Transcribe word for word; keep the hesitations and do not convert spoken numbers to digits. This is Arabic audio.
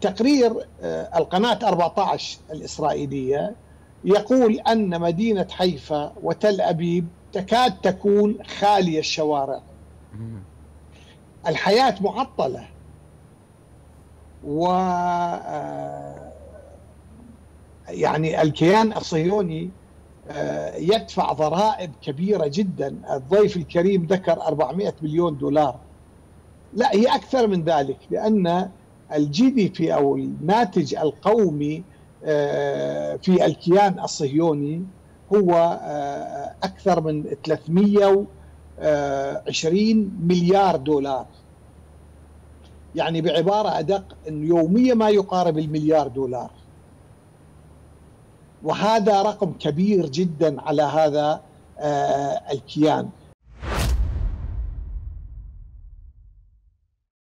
تقرير القناة أربعة عشر الإسرائيلية يقول أن مدينة حيفا وتل أبيب تكاد تكون خالية الشوارع، الحياة معطلة، و يعني الكيان الصهيوني يدفع ضرائب كبيرة جدا. الضيف الكريم ذكر أربعمئة مليون دولار، لا هي أكثر من ذلك، لأن الجي دي بي أو الناتج القومي في الكيان الصهيوني هو أكثر من ثلاثمئة وعشرين مليار دولار، يعني بعبارة أدق أن يوميا ما يقارب المليار دولار، وهذا رقم كبير جدا على هذا الكيان.